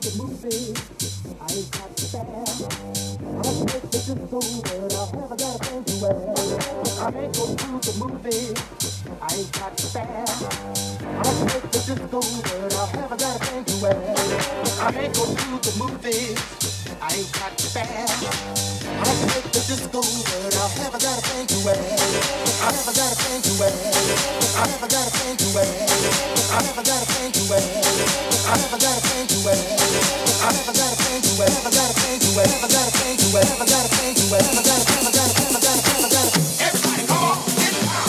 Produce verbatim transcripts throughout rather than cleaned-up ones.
the movies. I ain't got to spare. I'm take the disco, but I'll never got a thing to wear. I may go to the movies. I ain't got to spare. I'm take the disco, but I'll never got a thing to wear. I may go to the movies. I ain't got to spare. I'll take the disco, but I'll never got a thing to wear. I never got a thing to wear. I never got a thing to wear. I never got a thing to wear. I never got a thing to wear. I never got a thing to wear. Never got a thing to wear. Never got a thing to wear. Never got a thing to wear. Never got a never got a never got a never got a. Everybody, come on, get down.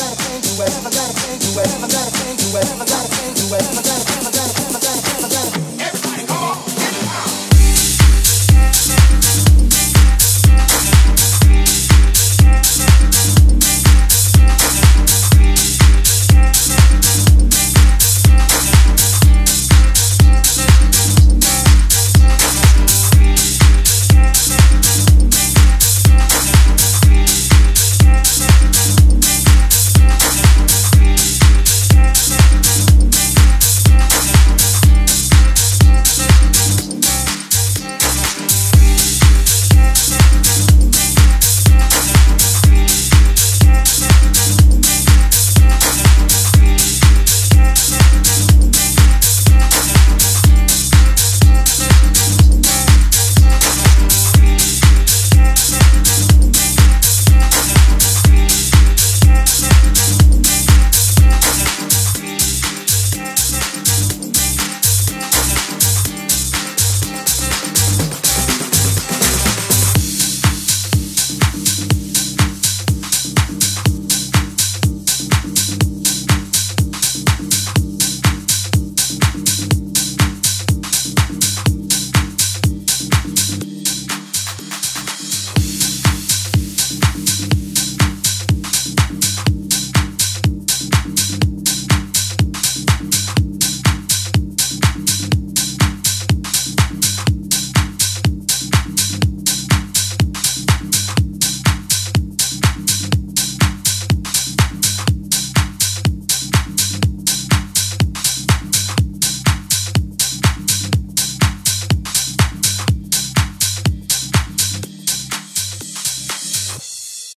Never got a thing to wear. Never got a thing to wear. Never got a never got a never got a never got a.